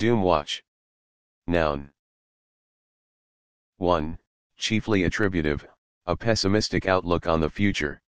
Doomwatch. Noun. 1. Chiefly attributive, a pessimistic outlook on the future.